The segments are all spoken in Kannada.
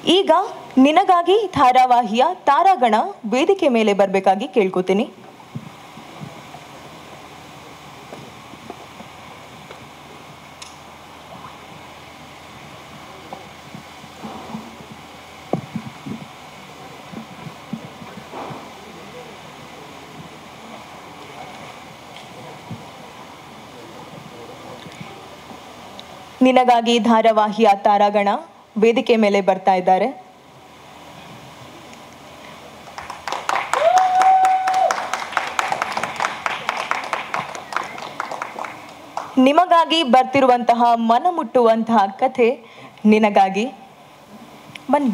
ಈಗ ನಿನಗಾಗಿ ಧಾರಾವಾಹಿಯ ತಾರಾಗಣ ವೇದಿಕೆ ಮೇಲೆ ಬರಬೇಕಾಗಿ ಕೇಳ್ಕೊತೀನಿ. ನಿನಗಾಗಿ ಧಾರಾವಾಹಿಯ ತಾರಾಗಣ ವೇದಿಕೆ ಮೇಲೆ ಬರ್ತಾ ಇದ್ದಾರೆ. ನಿಮಗಾಗಿ ಬರ್ತಿರುವಂತಹ ಮನಮುಟ್ಟುವಂತಹ ಕಥೆ ನಿನಗಾಗಿ. ಬನ್ನಿ.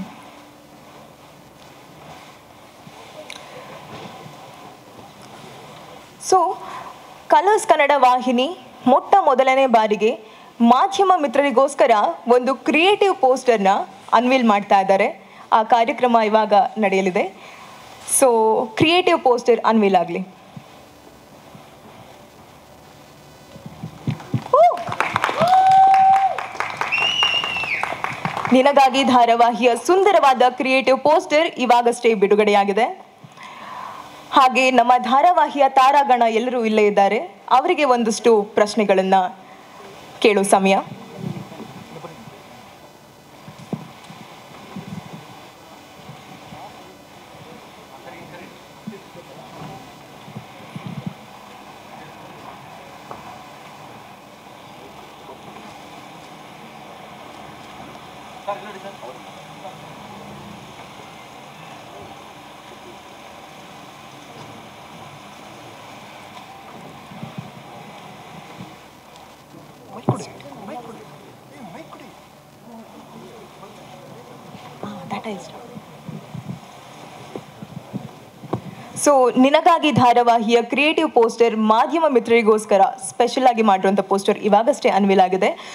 ಸೊ ಕಲರ್ಸ್ ಕನ್ನಡ ವಾಹಿನಿ ಮೊಟ್ಟ ಮೊದಲನೇ ಬಾರಿಗೆ ಮಾಧ್ಯಮ ಮಿತ್ರರಿಗೋಸ್ಕರ ಒಂದು ಕ್ರಿಯೇಟಿವ್ ಪೋಸ್ಟರ್ನ ಅನ್ವೀಲ್ ಮಾಡ್ತಾ ಇದ್ದಾರೆ. ಆ ಕಾರ್ಯಕ್ರಮ ಇವಾಗ ನಡೆಯಲಿದೆ. ಸೊ ಕ್ರಿಯೇಟಿವ್ ಪೋಸ್ಟರ್ ಅನ್ವೀಲ್ ಆಗಲಿ. ನಿನಗಾಗಿ ಧಾರಾವಾಹಿಯ ಸುಂದರವಾದ ಕ್ರಿಯೇಟಿವ್ ಪೋಸ್ಟರ್ ಇವಾಗಷ್ಟೇ ಬಿಡುಗಡೆಯಾಗಿದೆ. ಹಾಗೆ ನಮ್ಮ ಧಾರಾವಾಹಿಯ ತಾರಾಗಣ ಎಲ್ಲರೂ ಇಲ್ಲೇ ಇದ್ದಾರೆ. ಅವರಿಗೆ ಒಂದಷ್ಟು ಪ್ರಶ್ನೆಗಳನ್ನು ಕೇಳೋ ಸಮಯ. ಸೊ ನಿನಗಾಗಿ ಧಾರಾವಾಹಿಯ ಕ್ರಿಯೇಟಿವ್ ಪೋಸ್ಟರ್ ಮಾಧ್ಯಮ ಮಿತ್ರರಿಗೋಸ್ಕರ ಸ್ಪೆಷಲ್ ಆಗಿ ಮಾಡಿರುವಂಥ ಪೋಸ್ಟರ್ ಇವಾಗಷ್ಟೇ ಅನ್ವೀಲ್ ಆಗಿದೆ.